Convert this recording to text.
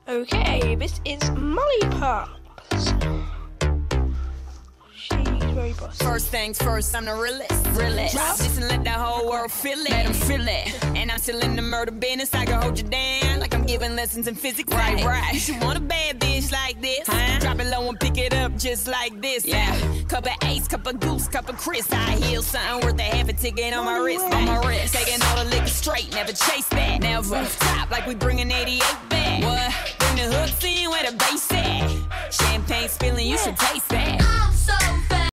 Okay, this is Molly Pops. She's very bossy. First things first, I'm the realest. Drop this and let the whole world feel it. Let them feel it. And I'm still in the murder business. I can hold you down like I'm giving lessons in physics. Right. You should want a bad bitch like this. Drop it low and pick it up just like this. Yeah. Cup of ace, cup of goose, cup of Chris. I heal something worth a half a ticket on my wrist. Taking all the liquor straight, never chase that. Never top like we bringing 88 back. What? Bring the hooks in where the bass at. Champagne spilling, you should taste that.